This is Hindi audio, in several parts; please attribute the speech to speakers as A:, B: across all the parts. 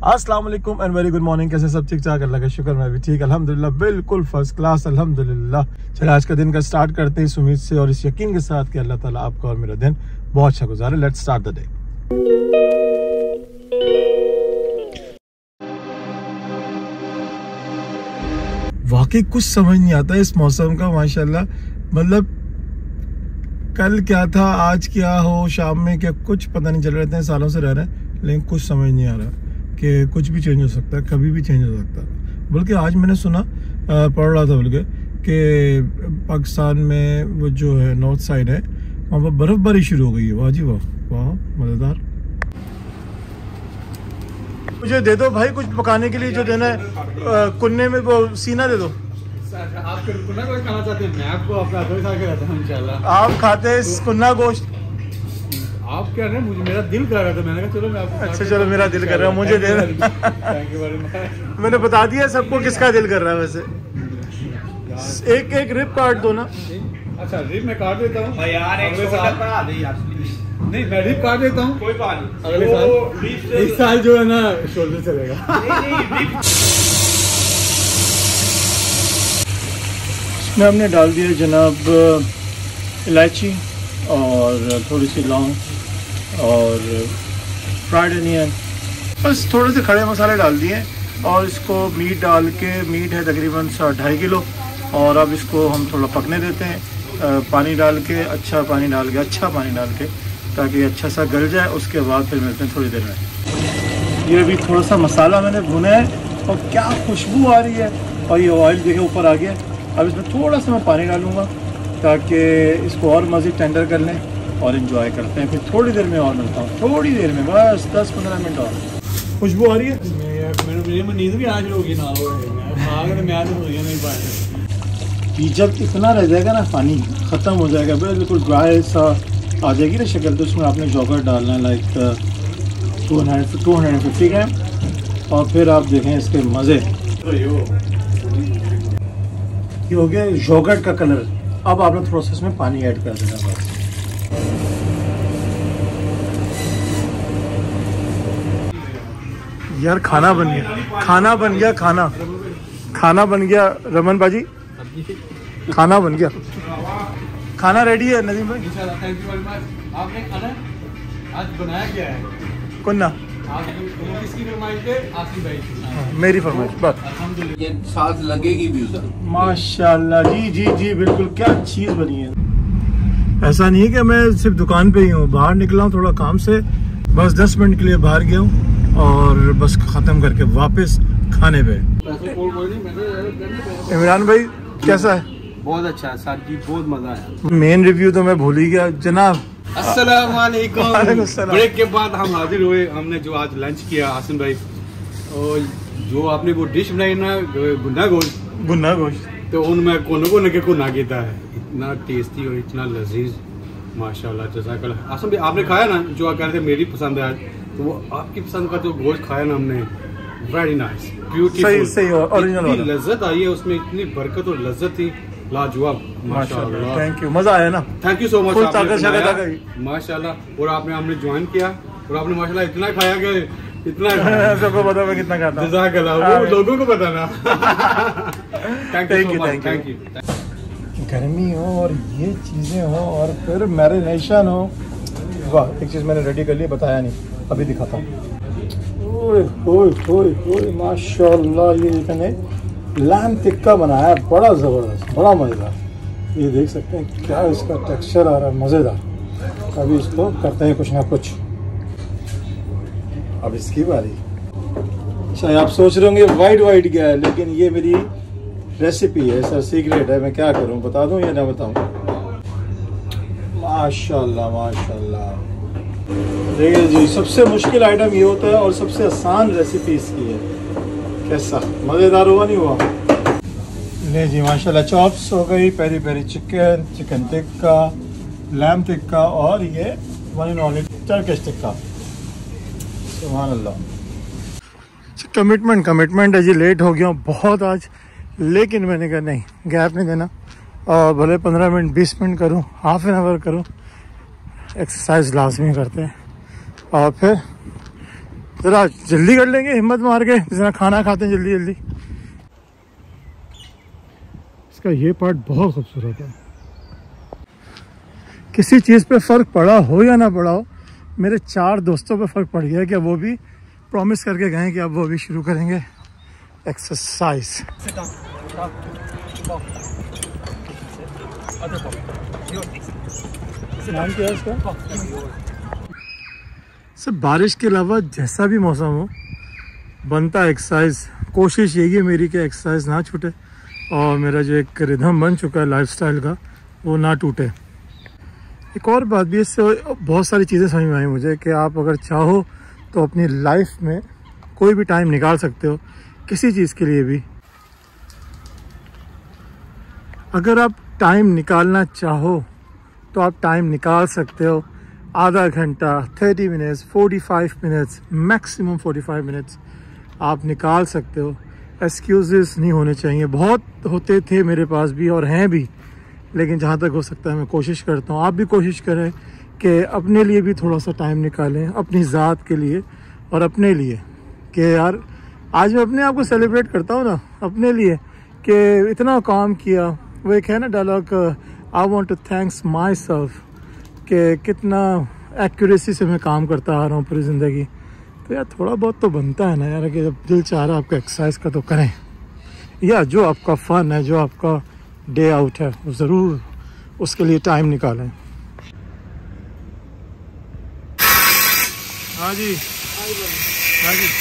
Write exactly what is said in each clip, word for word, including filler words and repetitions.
A: अस्सलाम वालेकुम एंड वेरी गुड मॉर्निंग। कैसे सब ठीक ठाक? अल्लाह का शुक्र, मैं भी ठीक अल्हम्दुलिल्लाह, बिल्कुल फर्स्ट क्लास अल्हम्दुलिल्लाह। चलिए आज का दिन का स्टार्ट करते हैं इस उम्मीद से और इस यकीन के साथ कि अल्लाह ताला आपका और मेरा दिन बहुत अच्छा गुजारे। Let's start the day. वाकई कुछ समझ नहीं आता इस मौसम का माशाल्लाह। मतलब कल क्या था, आज क्या हो, शाम में क्या, कुछ पता नहीं चल रहा। इतने सालों से रह रहे हैं लेकिन कुछ समझ नहीं आ रहा कि कुछ भी चेंज हो सकता है, कभी भी चेंज हो सकता है। बल्कि आज मैंने सुना, पढ़ रहा था बल्कि कि पाकिस्तान में वो जो है नॉर्थ साइड है, वहाँ पर बर्फबारी शुरू हो गई है। वाह जी वाह, वाह मज़ेदार। मुझे दे दो भाई कुछ पकाने के लिए, जो देना है कुन्ने में वो सीना दे दो।
B: आप कुन्ना गोश्त खाना चाहते हैं? मैं आपको अपना हाथों खा के रहता हूं इंशाल्लाह।
A: आप खाते हैं कुन्ना गोश्त?
B: आप क्या रहे, मुझे मेरा दिल कर रहा था, मैंने कहा चलो मैं आपको।
A: अच्छा चलो, मेरा दिल कर रहा है, मुझे दे दो।
B: Thank you very much.
A: मैंने बता दिया सबको किसका दिल कर रहा है। वैसे एक एक रिब काट दो ना।
B: अच्छा रिब मैं काट देता हूँ
C: यार, एक शोल्डर बढ़ा दे यार।
B: नहीं मैं रिब काट देता हूँ,
C: कोई बात नहीं।
B: अगले साल इस साल जो है ना शोल्डर चलेगा।
A: इसमें हमने डाल दिया जनाब इलायची और थोड़ी सी लौंग और फ्राइड अनियन, बस थोड़े से खड़े मसाले डाल दिए और इसको मीट डाल के, मीट है तकरीबन ढाई किलो, और अब इसको हम थोड़ा पकने देते हैं पानी डाल के, अच्छा पानी डाल के, अच्छा पानी डाल के, ताकि अच्छा सा गल जाए। उसके बाद फिर मिलते हैं थोड़ी देर में। ये अभी थोड़ा सा मसाला मैंने भुना है और क्या खुशबू आ रही है, और ये ऑयल देखे ऊपर आ गया। अब इसमें थोड़ा सा मैं पानी डालूँगा ताकि इसको और मज़ीद टेंडर कर लें और इन्जॉय करते हैं। फिर थोड़ी देर में और मिलता हूँ, थोड़ी देर में, बस दस पंद्रह मिनट और। खुशबू आ रही है?
B: मेरे नींद भी आज होगी ना, नहीं पाए।
A: जब इतना रह जाएगा ना, पानी ख़त्म हो जाएगा, बिल्कुल ड्राई सा आ जाएगी ना शक्ल, तो उसमें आपने योगर्ट डालना है like two hundred two hundred fifty gram, और फिर आप देखें इसके मज़े। ये हो गया योगर्ट का कलर। अब आपने थोड़ा सा इसमें पानी ऐड कर देना बस। यार खाना बन गया, खाना बन गया, खाना खाना बन गया रमन बाजी, खाना बन गया, खाना रेडी है नदीम भाई।
B: Thank you very much. आपने खाना आज बनाया क्या है?
A: कुन्ना।
B: आज किसकी फरमाइश है? आसिफ भाई की।
A: मेरी फरमाइश बस।
C: ये साथ लगेगी भी उधर।
A: माशाल्लाह, जी जी जी बिल्कुल, क्या चीज़ बनी है। ऐसा नहीं है कि मैं सिर्फ दुकान पे ही हूँ, बाहर निकला हूँ थोड़ा काम से, बस दस मिनट के लिए बाहर गया हूँ और बस ख़त्म करके वापस खाने पे। इमरान भाई कैसा है?
C: बहुत अच्छा है सर जी, बहुत मजा आया।
A: मेन रिव्यू तो मैं भूल ही गया जनाब।
B: अस्सलाम वालेकुम। ब्रेक के बाद हम हाजिर हुए। हमने जो आज लंच किया आसिम भाई, और जो आपने वो डिश बनाई ना, गुन्ना गोश्त,
A: गुन्ना गोश्त,
B: तो उनमें कोनो को नके को ना गिता है, इतना टेस्टी और इतना लजीज, माशाल्लाह जज़ाकल्लाह। आसिम भाई आपने खाया ना, जो आप कह रहे थे मेरी पसंद है, तो वो आपकी पसंद का जो गोश्त खाया ना हमने, वेरी नाइस, ब्यूटीफुल,
A: सही ओरिजिनल
B: लज्जत आई है उसमें, इतनी बरकत और लज्जत थी, लाजवाब माशाल्लाह।
A: थैंक यू, मजा आया ना।
B: थैंक यू सो मच
A: माशाल्लाह।
B: और आपने हमने ज्वाइन किया और आपने माशाल्लाह इतना खाया कि इतना
A: सबको पता मैं कितना खाता हूं।
B: जज़ाकल्लाह, वो लोगों को पता ना। Thank you thank you.
A: गर्मी हो और ये चीजें हो और फिर मैरिनेशन हो, वाह। एक चीज मैंने रेडी कर ली, बताया नहीं, अभी दिखाता हूँ। ओए ओए ओए ओए माशाल्लाह, ये मैंने लैम टिक्का बनाया है, बड़ा ज़बरदस्त, बड़ा मज़ेदार। ये देख सकते हैं क्या इसका टेक्सचर आ रहा है, मज़ेदार। अभी इसको करते हैं कुछ ना कुछ। अब इसकी बारी। अच्छा आप सोच रहे होंगे वाइट वाइट क्या है, लेकिन ये मेरी रेसिपी है सर, सीक्रेट है। मैं क्या करूं, बता दूं या ना बताऊं? माशाल्लाह माशाल्लाह। देखिए जी, सबसे मुश्किल आइटम ये होता है और सबसे आसान रेसिपी इसकी है। कैसा मज़ेदार हुआ नहीं हुआ? ले जी माशाल्लाह, चॉप्स हो गई, peri peri chicken, chicken tikka, lamb tikka, और ये one and only Turkish tikka. सुभान अल्लाह। कमिटमेंट कमिटमेंट है जी। लेट हो गया हूँ बहुत आज, लेकिन मैंने कहा नहीं, गैप नहीं देना, और भले पंद्रह मिनट बीस मिनट करूँ, हाफ एन आवर करूँ, एक्सरसाइज लाजमी करते हैं। और फिर जरा जल्दी कर लेंगे, हिम्मत मार के, जितना खाना खाते हैं जल्दी जल्दी। इसका ये पार्ट बहुत खूबसूरत है। किसी चीज़ पे फ़र्क पड़ा हो या ना पड़ा हो, मेरे चार दोस्तों पे फ़र्क पड़ गया कि वो भी प्रॉमिस करके गए कि अब वो भी शुरू करेंगे एक्सरसाइज। नाम क्या है इसका? सब बारिश के अलावा जैसा भी मौसम हो, बनता है एक्सरसाइज। कोशिश यही है मेरी कि एक्सरसाइज ना छूटे और मेरा जो एक रिदम बन चुका है लाइफस्टाइल का वो ना टूटे। एक और बात भी, इससे बहुत सारी चीज़ें समझ में आई मुझे कि आप अगर चाहो तो अपनी लाइफ में कोई भी टाइम निकाल सकते हो किसी चीज़ के लिए भी। अगर आप टाइम निकालना चाहो तो आप टाइम निकाल सकते हो। आधा घंटा, thirty minutes, forty five minutes, maximum forty five minutes आप निकाल सकते हो। एक्सक्यूज़ेस नहीं होने चाहिए। बहुत होते थे मेरे पास भी और हैं भी, लेकिन जहाँ तक हो सकता है मैं कोशिश करता हूँ। आप भी कोशिश करें कि अपने लिए भी थोड़ा सा टाइम निकालें, अपनी ज़ात के लिए और अपने लिए, कि यार आज मैं अपने आप को सेलिब्रेट करता हूँ ना अपने लिए कि इतना काम किया। वो एक है ना dialogue, I want to thanks myself, कि कितना एक्यूरेसी से मैं काम करता आ रहा हूँ पूरी ज़िंदगी। तो यार थोड़ा बहुत तो बनता है ना यार, कि जब दिल चाह रहा है आपका एक्सरसाइज का तो करें, या जो आपका फ़न है, जो आपका डे आउट है, वो ज़रूर उसके लिए टाइम निकालें। हाँ जी, हाँ जी।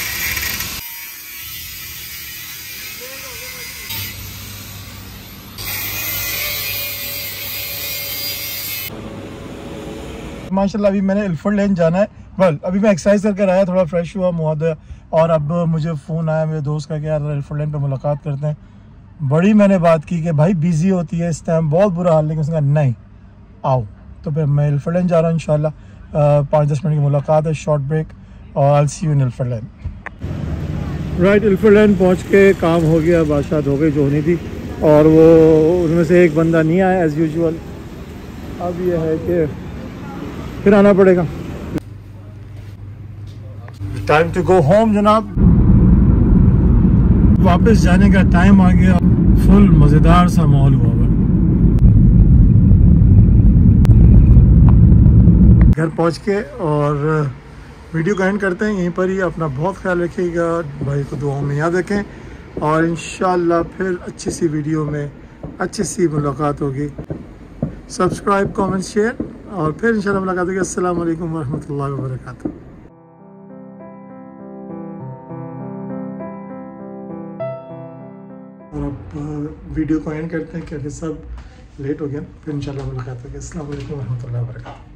A: माशाल्लाह अभी मैंने इल्फर्ड लेन जाना है। वेल अभी मैं एक्सरसाइज करके आया, थोड़ा फ्रेश हुआ, मुँह धोया, और अब मुझे फ़ोन आया मेरे दोस्त का कि यार इल्फर्ड लेन पे मुलाकात करते हैं। बड़ी मैंने बात की कि भाई बिज़ी होती है इस टाइम, बहुत बुरा हाल, लेकिन उसने कहा नहीं आओ। तो फिर मैं इल्फर्ड लेन जा रहा हूँ इंशाल्लाह। पाँच दस मिनट की मुलाकात है, शॉर्ट ब्रेक, और I will see you in Ilford Lane. Right, Ilford Lane पहुँच के काम हो गया, बातचीत हो गई जो होनी थी, और वो उनमें से एक बंदा नहीं आया एज़ यूजुअल। अब ये है कि फिर आना पड़ेगा। टाइम टू गो होम जनाब, वापस जाने का टाइम आ गया। फुल मज़ेदार सा माहौल हुआ है। घर पहुंच के और वीडियो का एंड करते हैं यहीं पर ही। अपना बहुत ख्याल रखिएगा, भाई को दुआओं में याद रखें, और इंशाल्लाह फिर अच्छी सी वीडियो में अच्छी सी मुलाकात होगी। सब्सक्राइब, कमेंट, शेयर, और फिर इंशाल्लाह मुलाकात होगी। अस्सलाम वालेकुम वरहमतुल्लाहि वबरकातुहू। और अब वीडियो को एंड करते हैं क्योंकि सब लेट हो गया। फिर इंशाल्लाह मुलाकात होगी। अस्सलाम वालेकुम वरहमतुल्लाहि वबरकातुहू।